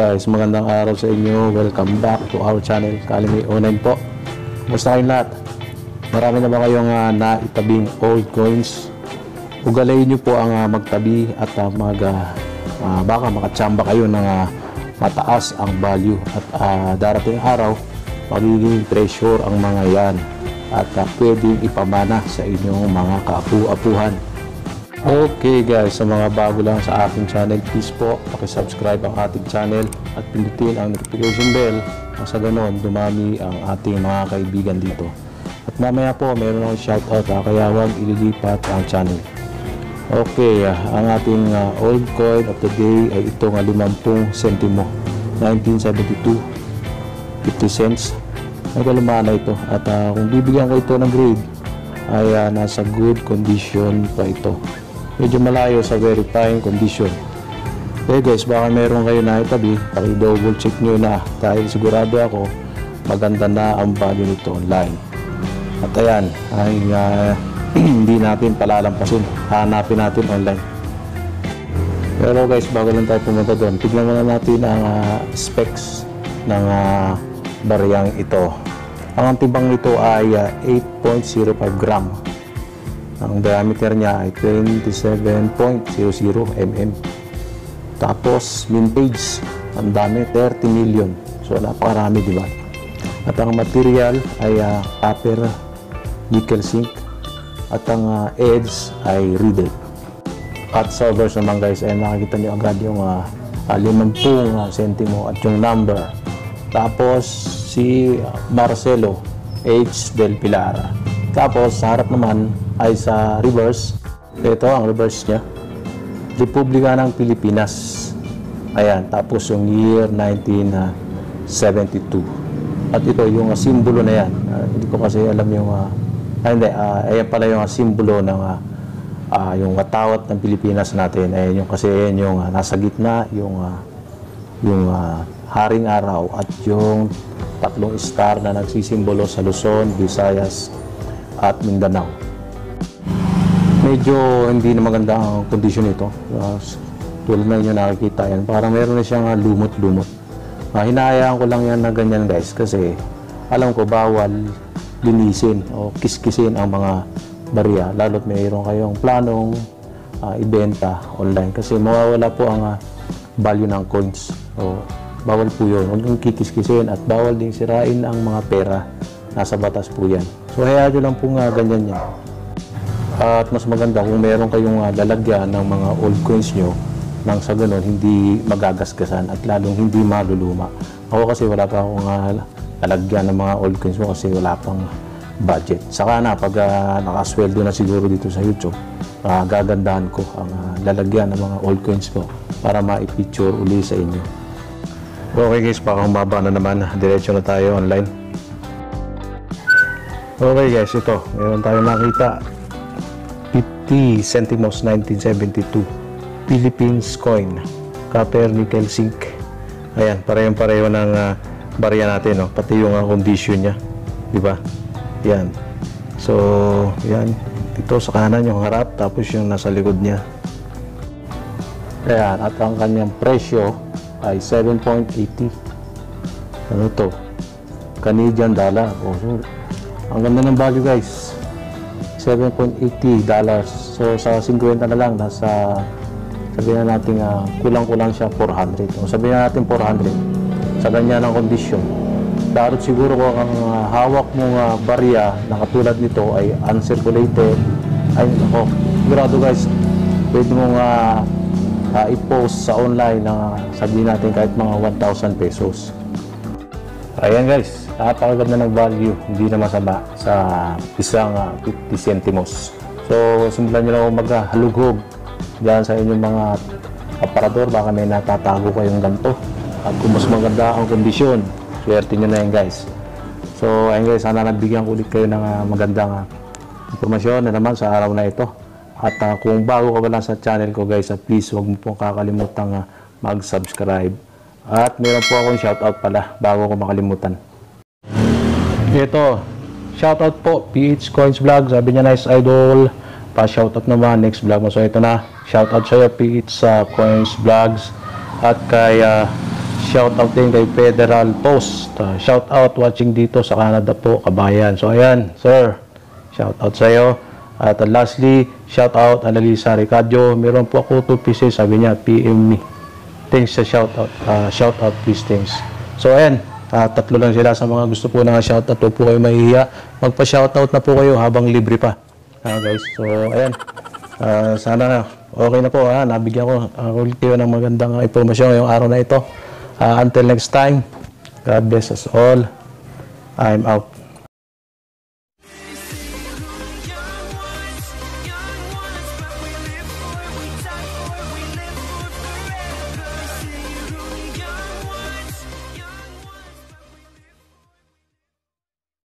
guys, magandang araw sa inyo. Welcome back to our channel, Kalimi Online po. Kumusta kayong lahat? Marami na ba kayong naitabing old coins? Ugalayin nyo po ang magtabi at baka makatsamba kayo ng mataas ang value at darating araw magiging treasure ang mga yan at pwedeng ipamana sa inyong mga kaapu-apuhan. Okay guys, sa mga bago lang sa aking channel, please po pakisubscribe ang ating channel at pindutin ang notification bell nang sa ganon dumami ang ating mga kaibigan dito. At mamaya po mayroon akong shoutout kaya huwag ililipat ang channel. Okay, ang ating old coin of the day ay itong 50 sentimo 1972, 50 cents. Ay kalumana ito at kung bibigyan ko ito ng grade ay nasa good condition pa ito. Medyo malayo sa very fine condition. Okay guys, baka meron kayo na itabi, paki-double check nyo na dahil sigurado ako maganda na ang value nito online. At ayan, ay hindi natin palalampasin, hanapin natin online. Pero guys, bago lang tayo pumunta doon, tignan muna natin ang specs ng bariyang ito. Ang timbang nito ay 8.05 gram. Ang diameter niya ay 27.00 mm. Tapos mintage, ang dami, 30 million. So napakarami, di ba? At ang material ay copper nickel zinc at ang edge ay riddle. At sa verse naman guys ay makikita niyo agad yung 50 sentimo at yung number. Tapos si Marcelo H. Del Pilar. Tapos sa harap naman ay sa reverse. Ito ang reverse niya, Republika ng Pilipinas. Ayan, tapos yung year 1972. At ito yung simbolo na yan. Hindi ko kasi alam yung ayan pala yung simbolo ng yung watawat ng Pilipinas natin. Ayan yung kasi ayan yung nasa gitna yung haring araw at yung tatlong star na nagsisimbolo sa Luzon, Visayas at Mindanao. Medyo hindi na maganda ang kondisyon nito. Tulad na inyo nakikita yan, parang meron na siyang lumot-lumot. Hinahayaan ko lang yan na ganyan guys kasi alam ko bawal linisin o kiskisin ang mga barya, lalo't mayroon kayong planong ibenta online kasi mawawala po ang value ng coins. O bawal po yun, huwag yung kikiskisin at bawal din sirain ang mga pera. Nasa batas po yan. So hayaan nyo lang po ganyan yan. At mas maganda kung meron kayong lalagyan ng mga old coins nyo nang sa ganun hindi magagasgasan at lalong hindi maluluma. Ako kasi wala pa akong lalagyan ng mga old coins mo kasi wala pang budget. Saka na pag nakasweldo na siguro dito sa YouTube, gagandahan ko ang lalagyan ng mga old coins ko para ma-picture uli sa inyo. Okay guys, baka humaba na naman, diretso na tayo online. Okay guys, ito meron tayong nakita 50 centimos 1972 Philippines coin, copper nickel zinc. Ayan, parehong-pareho ng barya natin, no? Pati yung condition niya, di ba? Yan. So, yan. Ito sa kanan yung harap, tapos yung nasa likod niya. Ayan, at ang kanyang presyo ay 7.80. Ano to? Canadian dollar. Oh, so, ang ganda ng value guys. $7.80. So, sa 50 na lang, nasa sabihin na natin kulang-kulang siya 400. O sabihin na natin 400 sa ganyan ang kondisyon. Dapat siguro kung ang hawak mong barya na katulad nito ay uncirculated, ay nako, sigurado guys pwede mong i-post sa online na sabihin natin kahit mga 1,000 pesos. Ayan guys, napakaganda ng value, hindi na masama sa isang 50 centimos. So simulan nyo lang maghalughog dyan sa inyong mga aparador, baka may natatago kayong ganito. At kung mas maganda ang kondisyon, swerte nyo na yan guys. So ayun guys, sana nagbigyan ko ulit kayo ng magandang impormasyon na naman sa araw na ito. At kung bago ka pa lang sa channel ko guys, please huwag mo pong kakalimutang mag-subscribe. At meron po akong shoutout pala bago ko makalimutan. Ito, shoutout po PH Coins Vlog, sabi niya nice idol. Pa-shoutout naman next vlog mo. So ito na, shoutout sa iyo PH Coins Vlogs. At kay shout out din kay Federal Post. Shout out watching dito sa Canada po, kabayan. So ayan, sir, shout out sa iyo. At lastly, shout out Analisa Ricardo. Meron po ako 2 pieces, sabi niya, PM me. Thanks sa shout out. Shout out please, thanks. So ayan, tatlo lang sila sa mga gusto po ng shout out. Huwag po kayo mahihiya. Magpa-shout out na po kayo habang libre pa. Guys, so ayan. Sana okay na po, nabigyan ko ulit kayo ng magandang impormasyon ngayong araw na ito. Until next time, God bless us all. I'm out.